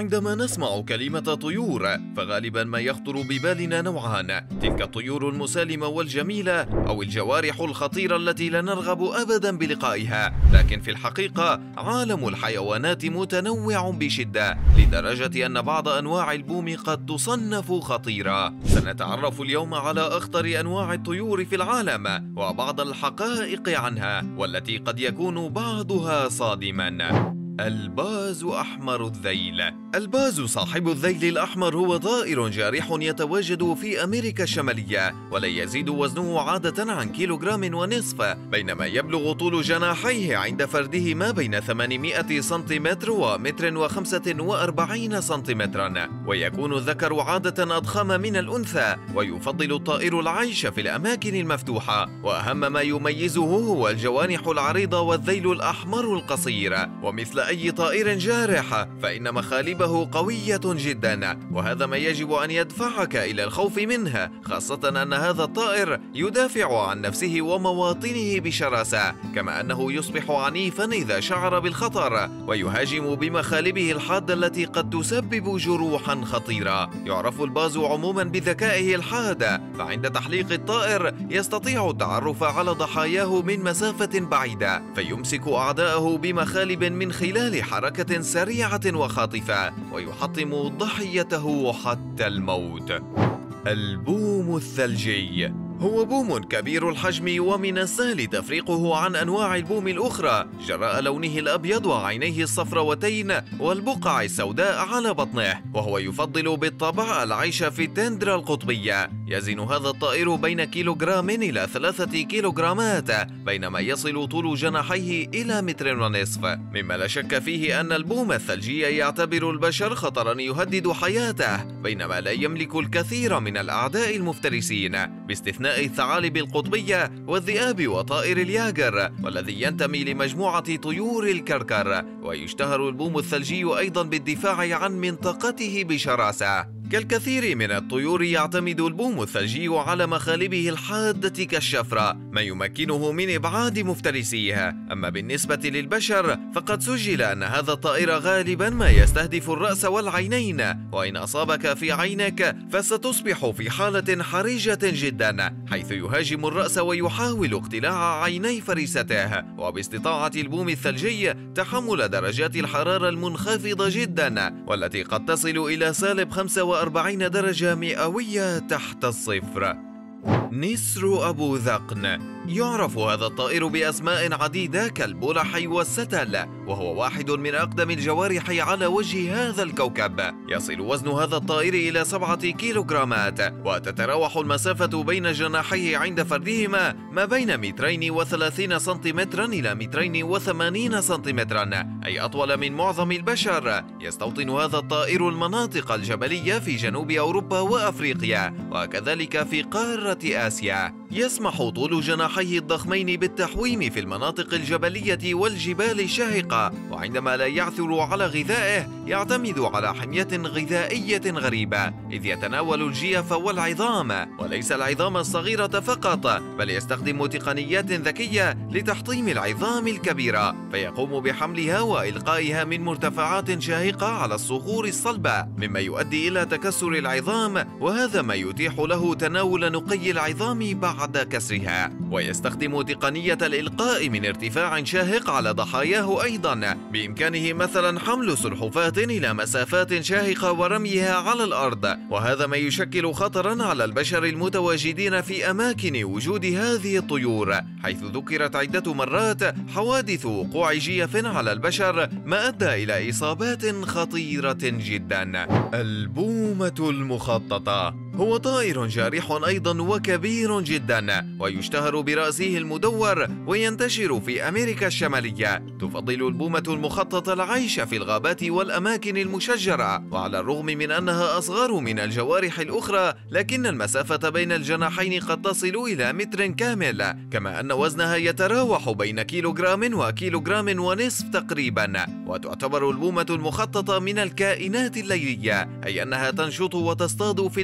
عندما نسمع كلمة طيور فغالبا ما يخطر ببالنا نوعان: تلك الطيور المسالمة والجميلة، أو الجوارح الخطيرة التي لا نرغب أبدا بلقائها. لكن في الحقيقة عالم الحيوانات متنوع بشدة، لدرجة أن بعض أنواع البوم قد تصنف خطيرة. سنتعرف اليوم على أخطر أنواع الطيور في العالم وبعض الحقائق عنها، والتي قد يكون بعضها صادما. الباز أحمر الذيل. الباز صاحب الذيل الأحمر هو طائر جارح يتواجد في أمريكا الشمالية، ولا يزيد وزنه عادة عن 1.5 كيلوغرام، بينما يبلغ طول جناحيه عند فرده ما بين 800 سنتيمتر و145 سنتيمترا. ويكون الذكر عادة أضخم من الأنثى، ويفضل الطائر العيش في الأماكن المفتوحة، وأهم ما يميزه هو الجوانح العريضة والذيل الأحمر القصير. ومثل أي طائر جارح فإن مخالبه قوية جدا، وهذا ما يجب أن يدفعك إلى الخوف منه، خاصة أن هذا الطائر يدافع عن نفسه ومواطنه بشراسة، كما أنه يصبح عنيفا إذا شعر بالخطر، ويهاجم بمخالبه الحادة التي قد تسبب جروحا خطيرة. يعرف الباز عموما بذكائه الحاد، فعند تحليق الطائر يستطيع التعرف على ضحاياه من مسافة بعيدة، فيمسك أعداءه بمخالب من خلال حركة سريعة وخاطفة، ويحطم ضحيته حتى الموت. البوم الثلجي هو بوم كبير الحجم، ومن السهل تفريقه عن أنواع البوم الأخرى جراء لونه الأبيض وعينيه الصفراوتين والبقع السوداء على بطنه، وهو يفضل بالطبع العيش في التندرا القطبية. يزن هذا الطائر بين كيلوغرام إلى 3 كيلوغرامات، بينما يصل طول جناحيه إلى 1.5 متر، مما لا شك فيه أن البوم الثلجي يعتبر البشر خطرا يهدد حياته، بينما لا يملك الكثير من الأعداء المفترسين، باستثناء الثعالب القطبية والذئاب وطائر الياغر، والذي ينتمي لمجموعة طيور الكركر. ويشتهر البوم الثلجي أيضا بالدفاع عن منطقته بشراسة. كالكثير من الطيور يعتمد البوم الثلجي على مخالبه الحادة كالشفرة، ما يمكنه من إبعاد مفترسيه. أما بالنسبة للبشر فقد سجل أن هذا الطائر غالبا ما يستهدف الرأس والعينين، وإن أصابك في عينك فستصبح في حالة حرجة جدا، حيث يهاجم الرأس ويحاول اقتلاع عيني فريسته. وباستطاعة البوم الثلجي تحمل درجات الحرارة المنخفضة جدا، والتي قد تصل إلى -45 درجة مئوية تحت الصفر. نسر أبو ذقن. يعرف هذا الطائر بأسماء عديدة كالبلح والستل، وهو واحد من أقدم الجوارح على وجه هذا الكوكب. يصل وزن هذا الطائر إلى 7 كيلوغرامات، وتتراوح المسافة بين جناحيه عند فردهما ما بين 230 سنتيمترا إلى 280 سنتيمترا، أي أطول من معظم البشر. يستوطن هذا الطائر المناطق الجبلية في جنوب أوروبا وأفريقيا، وكذلك في قارة آسيا. يسمح طول جناحيه الضخمين بالتحويم في المناطق الجبلية والجبال الشاهقة، وعندما لا يعثر على غذائه يعتمد على حمية غذائية غريبة، إذ يتناول الجيف والعظام، وليس العظام الصغيرة فقط، بل يستخدم تقنيات ذكية لتحطيم العظام الكبيرة، فيقوم بحملها وإلقائها من مرتفعات شاهقة على الصخور الصلبة، مما يؤدي إلى تكسر العظام، وهذا ما يتيح له تناول نقي العظام بعد كسرها. ويستخدم تقنية الإلقاء من ارتفاع شاهق على ضحاياه أيضا، بإمكانه مثلا حمل سلحفاة إلى مسافات شاهقة ورميها على الأرض، وهذا ما يشكل خطرا على البشر المتواجدين في أماكن وجود هذه الطيور، حيث ذكرت عدة مرات حوادث وقوع جيف على البشر ما أدى إلى إصابات خطيرة جدا. البومة المخططة هو طائر جارح أيضا وكبير جدا، ويشتهر برأسه المدور، وينتشر في أمريكا الشمالية. تفضل البومة المخططة العيش في الغابات والأماكن المشجرة، وعلى الرغم من أنها أصغر من الجوارح الأخرى، لكن المسافة بين الجناحين قد تصل إلى 1 متر كامل، كما أن وزنها يتراوح بين كيلوغرام وكيلوغرام ونصف تقريبا. وتعتبر البومة المخططة من الكائنات الليلية، أي أنها تنشط وتصطاد في الليل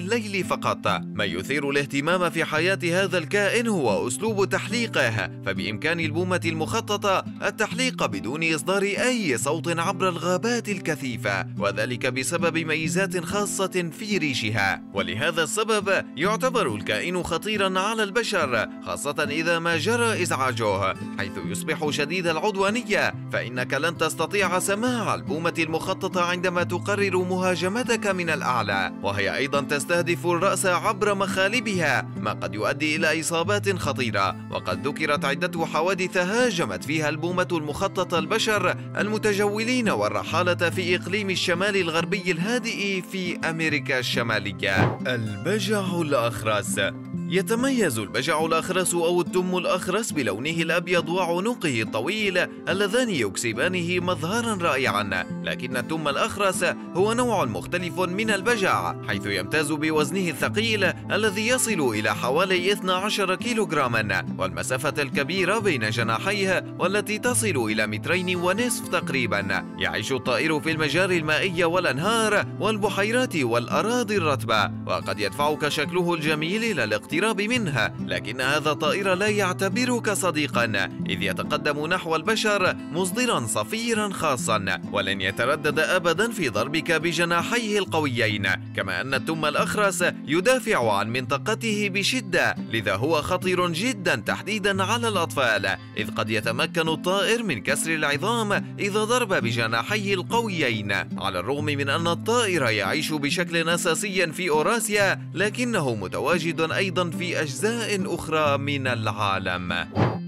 فقط. ما يثير الاهتمام في حياة هذا الكائن هو أسلوب تحليقه، فبإمكان البومة المخططة التحليق بدون إصدار أي صوت عبر الغابات الكثيفة، وذلك بسبب ميزات خاصة في ريشها. ولهذا السبب يعتبر الكائن خطيرا على البشر، خاصة إذا ما جرى إزعاجه، حيث يصبح شديد العدوانية، فإنك لن تستطيع سماع البومة المخططة عندما تقرر مهاجمتك من الأعلى، وهي أيضا تستهدف الرأس عبر مخالبها، ما قد يؤدي إلى إصابات خطيرة. وقد ذكرت عدة حوادث هاجمت فيها البومة المخططة البشر المتجولين والرحالة في إقليم الشمال الغربي الهادئ في أمريكا الشمالية. البجع الأخرس. يتميز البجع الأخرس أو التم الأخرس بلونه الأبيض وعنقه الطويل اللذان يكسبانه مظهرا رائعا، لكن التم الأخرس هو نوع مختلف من البجع، حيث يمتاز بوزنه الثقيل الذي يصل إلى حوالي 12 كيلوغراما، والمسافة الكبيرة بين جناحيه والتي تصل إلى 2.5 متر تقريبا. يعيش الطائر في المجاري المائية والأنهار والبحيرات والأراضي الرطبة، وقد يدفعك شكله الجميل إلى الاقتراب منها، لكن هذا الطائر لا يعتبرك صديقا، إذ يتقدم نحو البشر مصدرا صفيرا خاصا، ولن يتردد أبدا في ضربك بجناحيه القويين. كما أن التم الأخرس يدافع عن منطقته بشدة، لذا هو خطير جدا تحديدا على الأطفال، إذ قد يتمكن الطائر من كسر العظام إذا ضرب بجناحيه القويين. على الرغم من أن الطائر يعيش بشكل أساسي في أوراسيا، لكنه متواجد أيضا في أجزاء أخرى من العالم.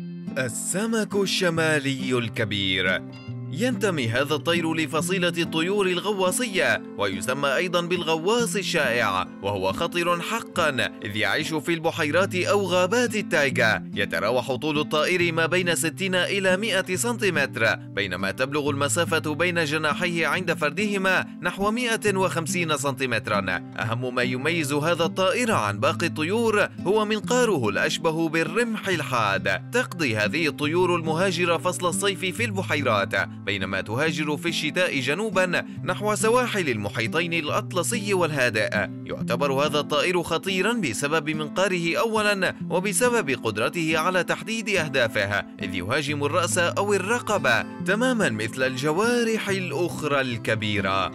السمك الشمالي الكبير. ينتمي هذا الطير لفصيلة الطيور الغواصية، ويسمى أيضا بالغواص الشائع، وهو خطر حقا، إذ يعيش في البحيرات أو غابات التايغا. يتراوح طول الطائر ما بين 60 إلى 100 سنتيمتر، بينما تبلغ المسافة بين جناحيه عند فردهما نحو 150 سنتيمترا. أهم ما يميز هذا الطائر عن باقي الطيور هو منقاره الأشبه بالرمح الحاد. تقضي هذه الطيور المهاجرة فصل الصيف في البحيرات، بينما تهاجر في الشتاء جنوبا نحو سواحل المحيطين الأطلسي والهادئ. يعتبر هذا الطائر خطيرا بسبب منقاره أولا، وبسبب قدرته على تحديد أهدافه، إذ يهاجم الرأس أو الرقبة تماما مثل الجوارح الأخرى الكبيرة.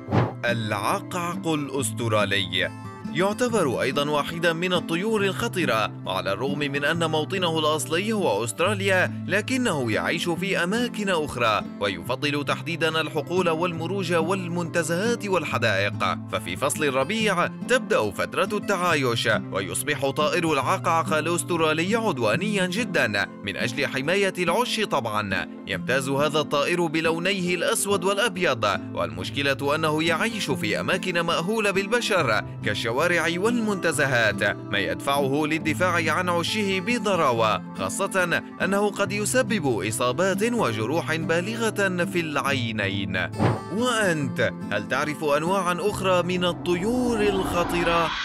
العقعق الأسترالي يعتبر أيضا واحدا من الطيور الخطرة، وعلى الرغم من أن موطنه الأصلي هو أستراليا، لكنه يعيش في أماكن أخرى، ويفضل تحديدا الحقول والمروج والمنتزهات والحدائق. ففي فصل الربيع تبدأ فترة التعايش، ويصبح طائر العقعق الأسترالي عدوانيا جدا من أجل حماية العش. طبعا يمتاز هذا الطائر بلونيه الأسود والأبيض، والمشكلة أنه يعيش في أماكن مأهولة بالبشر كالشوارع والمنتزهات، ما يدفعه للدفاع عن عشه بضراوة، خاصة أنه قد يسبب إصابات وجروح بالغة في العينين. وأنت هل تعرف أنواعا أخرى من الطيور الخطرة؟